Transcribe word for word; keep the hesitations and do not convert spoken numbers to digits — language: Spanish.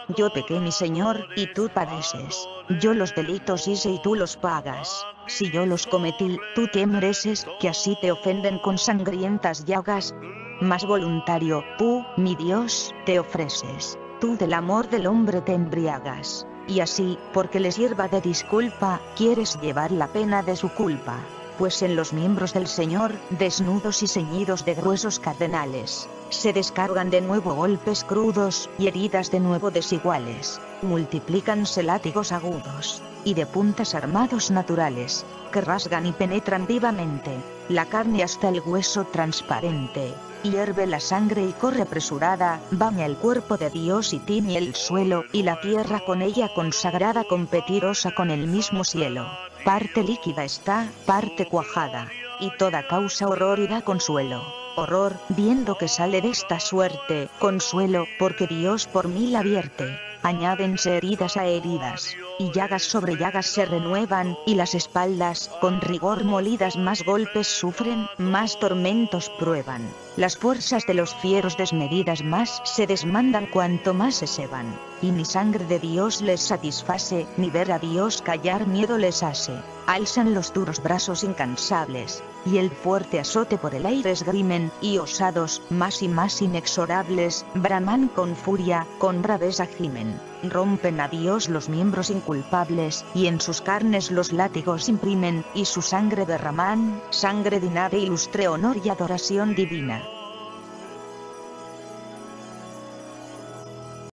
Yo pequé, mi Señor, y tú padeces. Yo los delitos hice y tú los pagas. Si yo los cometí, tú te mereces, que así te ofenden con sangrientas llagas. Más voluntario, tú, mi Dios, te ofreces. Tú del amor del hombre te embriagas. Y así, porque le sirva de disculpa, quieres llevar la pena de su culpa. Pues en los miembros del Señor, desnudos y ceñidos de gruesos cardenales, se descargan de nuevo golpes crudos, y heridas de nuevo desiguales, multiplícanse látigos agudos, y de puntas armados naturales, que rasgan y penetran vivamente, la carne hasta el hueso transparente, y hierve la sangre y corre apresurada, baña el cuerpo de Dios y tiñe el suelo, y la tierra con ella consagrada competirosa con el mismo cielo. Parte líquida está, parte cuajada, y toda causa horror y da consuelo. Horror, viendo que sale de esta suerte, consuelo, porque Dios por mí la vierte. Añádense heridas a heridas, y llagas sobre llagas se renuevan, y las espaldas, con rigor molidas, más golpes sufren, más tormentos prueban. Las fuerzas de los fieros desmedidas más se desmandan cuanto más se ceban, y ni sangre de Dios les satisface, ni ver a Dios callar miedo les hace. Alzan los duros brazos incansables, y el fuerte azote por el aire esgrimen, y osados, más y más inexorables, braman con furia, con braveza gimen. Rompen a Dios los miembros inculpables, y en sus carnes los látigos imprimen, y su sangre derraman, sangre digna de ilustre honor y adoración divina.